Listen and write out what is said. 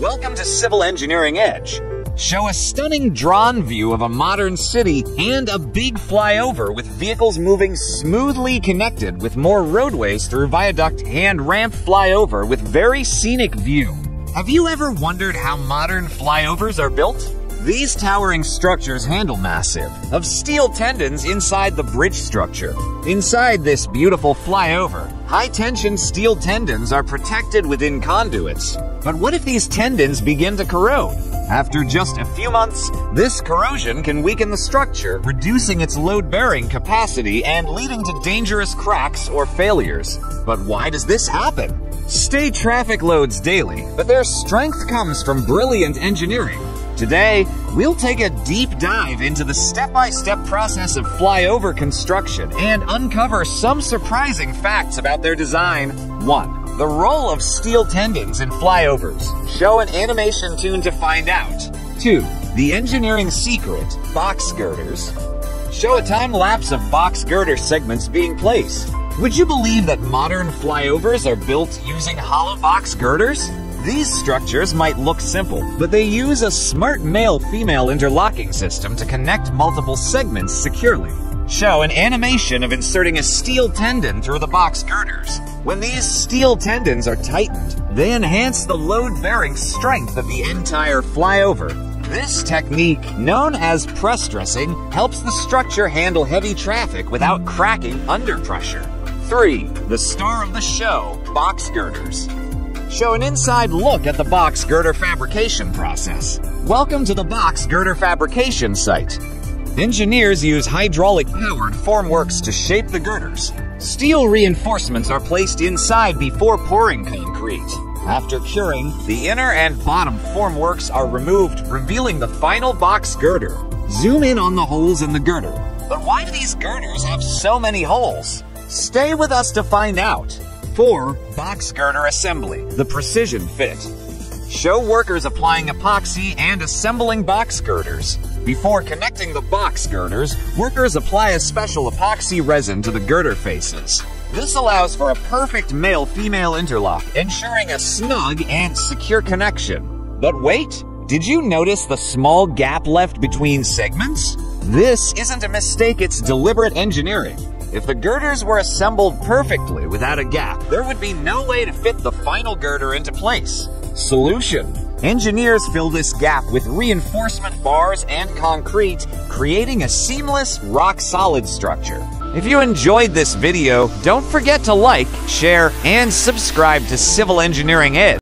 Welcome to Civil Engineering Edge. Show a stunning drone view of a modern city and a big flyover with vehicles moving smoothly connected with more roadways through viaduct and ramp flyover with very scenic view. Have you ever wondered how modern flyovers are built? These towering structures handle massive of steel tendons inside the bridge structure. Inside this beautiful flyover, high-tension steel tendons are protected within conduits. But what if these tendons begin to corrode? After just a few months, this corrosion can weaken the structure, reducing its load-bearing capacity and leading to dangerous cracks or failures. But why does this happen? State traffic loads daily, but their strength comes from brilliant engineering. Today, we'll take a deep dive into the step-by-step process of flyover construction and uncover some surprising facts about their design. 1. The role of steel tendons in flyovers. Show an animation tuned to find out. 2. The engineering secret, box girders. Show a time-lapse of box girder segments being placed. Would you believe that modern flyovers are built using hollow box girders? These structures might look simple, but they use a smart male-female interlocking system to connect multiple segments securely. Show an animation of inserting a steel tendon through the box girders. When these steel tendons are tightened, they enhance the load-bearing strength of the entire flyover. This technique, known as prestressing, helps the structure handle heavy traffic without cracking under pressure. 3. The star of the show, box girders. Show an inside look at the box girder fabrication process. Welcome to the box girder fabrication site. Engineers use hydraulic-powered formworks to shape the girders. Steel reinforcements are placed inside before pouring concrete. After curing, the inner and bottom formworks are removed, revealing the final box girder. Zoom in on the holes in the girder. But why do these girders have so many holes? Stay with us to find out. 4. Box girder assembly, the precision fit. Show workers applying epoxy and assembling box girders. Before connecting the box girders, workers apply a special epoxy resin to the girder faces. This allows for a perfect male-female interlock, ensuring a snug and secure connection. But wait, did you notice the small gap left between segments? This isn't a mistake, it's deliberate engineering. If the girders were assembled perfectly without a gap, there would be no way to fit the final girder into place. Solution: engineers fill this gap with reinforcement bars and concrete, creating a seamless, rock-solid structure. If you enjoyed this video, don't forget to like, share, and subscribe to Civil Engineering Edge.